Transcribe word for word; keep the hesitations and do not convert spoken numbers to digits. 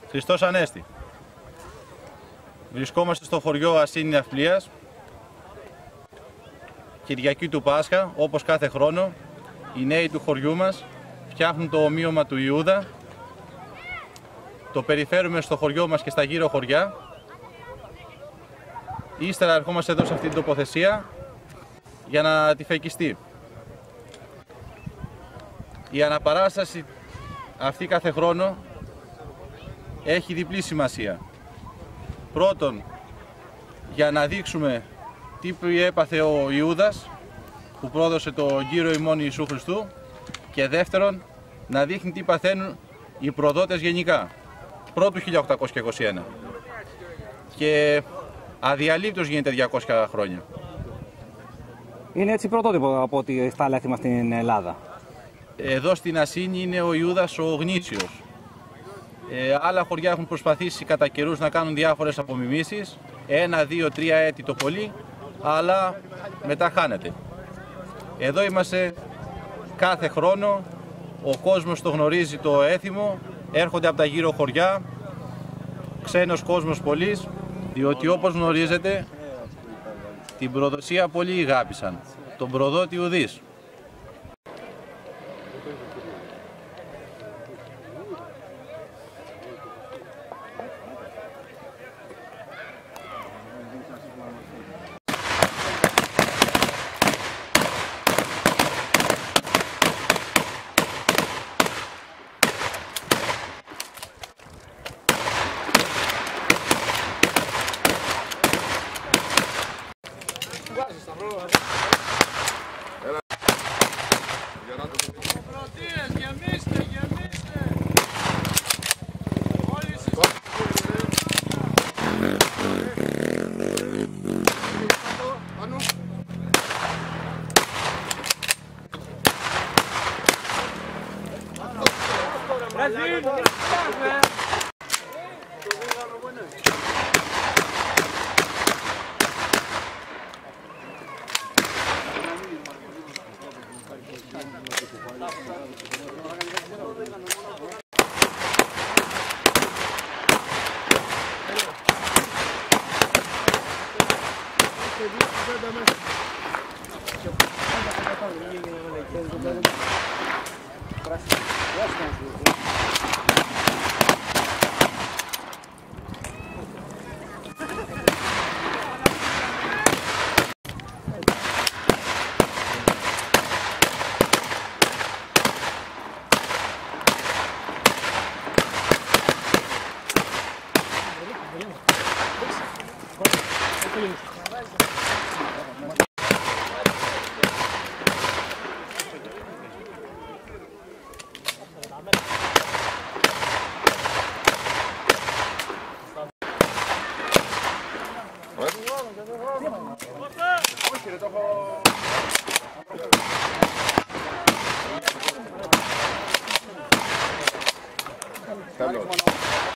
Χριστός Ανέστη. Βρισκόμαστε στο χωριό Ασίνη Ναυπλίας, Κυριακή του Πάσχα. Όπως κάθε χρόνο, οι νέοι του χωριού μας φτιάχνουν το ομοίωμα του Ιούδα. Το περιφέρουμε στο χωριό μας και στα γύρω χωριά. Ύστερα ερχόμαστε εδώ σε αυτή την τοποθεσία για να τη φεκιστεί. Η αναπαράσταση αυτή κάθε χρόνο έχει διπλή σημασία. Πρώτον, για να δείξουμε τι έπαθε ο Ιούδας που πρόδωσε το Κύριο ημών Ιησού Χριστού, και δεύτερον, να δείχνει τι παθαίνουν οι προδότες γενικά, πρώτου χίλια οκτακόσια είκοσι ένα, και αδιαλείπτως γίνεται διακόσια χρόνια. Είναι έτσι πρωτότυπο από ό,τι στα έθιμα στην Ελλάδα. Εδώ στην Ασίνη είναι ο Ιούδας ο γνήσιος. Ε, άλλα χωριά έχουν προσπαθήσει κατά καιρούς να κάνουν διάφορες απομιμήσεις, ένα, δύο, τρία έτη το πολύ, αλλά μετά χάνεται. Εδώ είμαστε κάθε χρόνο, ο κόσμος το γνωρίζει το έθιμο, έρχονται από τα γύρω χωριά, ξένος κόσμος πολύς, διότι όπως γνωρίζετε την προδοσία πολλοί αγάπησαν, τον προδότη ουδής. Τέλος.